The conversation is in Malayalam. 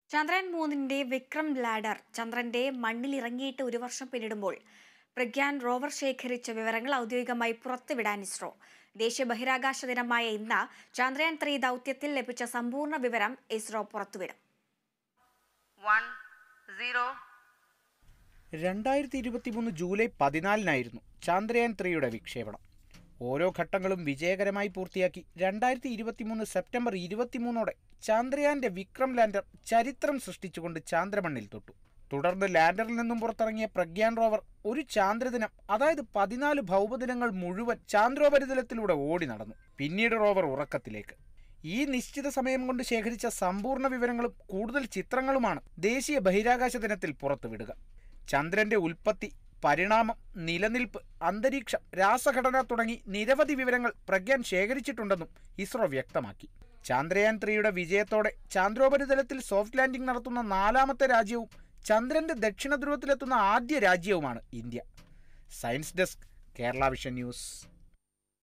ചന്ദ്രയാൻ 3 വിക്രം ലാൻഡർ ചന്ദ്രന്റെ മണ്ണിലിറങ്ങിയിട്ട് ഒരു വർഷം പിന്നിടുമ്പോൾ പ്രഗ്യാൻ റോവർ ശേഖരിച്ച വിവരങ്ങൾ ഔദ്യോഗികമായി പുറത്തുവിടാൻ ഇസ്രോ. ദേശീയ ബഹിരാകാശ ദിനമായ ഇന്ന് ചന്ദ്രയാൻ 3 ദൗത്യത്തിൽ ലഭിച്ച സമ്പൂർണ്ണ വിവരം ഇസ്രോ പുറത്തുവിടും. 2023 ജൂലൈ 14 ചന്ദ്രയാൻ 3യുടെ വിക്ഷേപണം. ഓരോ ഘട്ടങ്ങളും വിജയകരമായി പൂർത്തിയാക്കി 2023 സെപ്റ്റംബർ 23 ചന്ദ്രയാന്റെ വിക്രം ലാൻഡർ ചരിത്രം സൃഷ്ടിച്ചുകൊണ്ട് ചാന്ദ്രമണ്ണിൽ തൊട്ടു. തുടർന്ന് ലാൻഡറിൽ നിന്നും പുറത്തിറങ്ങിയ പ്രഗ്യാൻ റോവർ ഒരു ചാന്ദ്രദിനം, അതായത് 14 ഭൗമദിനങ്ങൾ മുഴുവൻ ചാന്ദ്രോപരിതലത്തിലൂടെ ഓടി നടന്നു. പിന്നീട് റോവർ ഉറക്കത്തിലേക്ക്. ഈ നിശ്ചിത സമയം കൊണ്ട് ശേഖരിച്ച സമ്പൂർണ്ണ വിവരങ്ങളും കൂടുതൽ ചിത്രങ്ങളുമാണ് ദേശീയ ബഹിരാകാശ ദിനത്തിൽ പുറത്തുവിടുക. ചന്ദ്രന്റെ ഉൽപ്പത്തി, പരിണാമം, നിലനിൽപ്പ്, അന്തരീക്ഷം, രാസഘടന തുടങ്ങി നിരവധി വിവരങ്ങൾ പ്രഗ്യാൻ ശേഖരിച്ചിട്ടുണ്ടെന്നും ഇസ്രോ വ്യക്തമാക്കി. ചന്ദ്രയാൻ 3യുടെ വിജയത്തോടെ ചാന്ദ്രോപരിതലത്തിൽ സോഫ്റ്റ് ലാൻഡിംഗ് നടത്തുന്ന 4ാമത്തെ രാജ്യവും ചന്ദ്രന്റെ ദക്ഷിണ ധ്രുവത്തിലെത്തുന്ന ആദ്യ രാജ്യവുമാണ് India. Science desk, Kerala vision news.